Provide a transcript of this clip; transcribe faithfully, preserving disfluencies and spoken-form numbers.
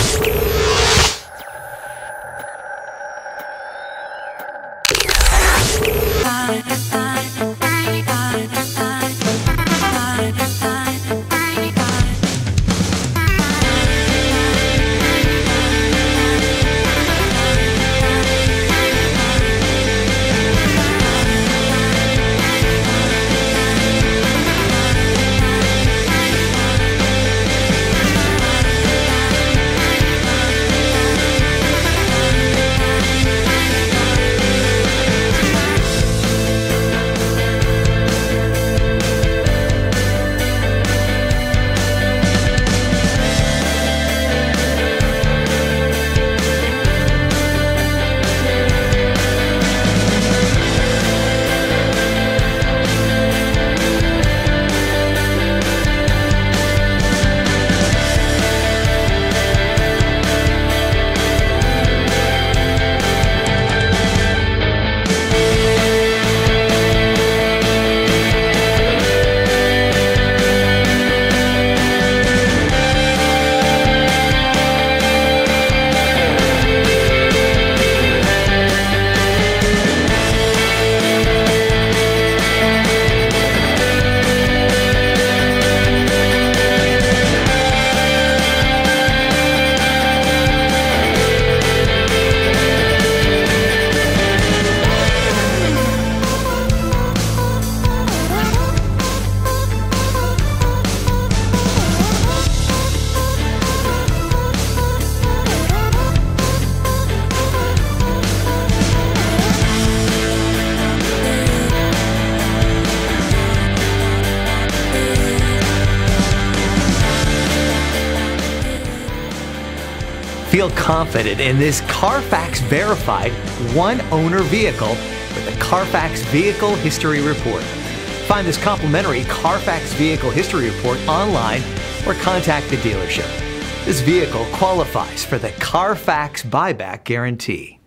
Feel confident in this Carfax verified one owner vehicle with the Carfax Vehicle History Report. Find this complimentary Carfax Vehicle History Report online or contact the dealership. This vehicle qualifies for the Carfax Buyback Guarantee.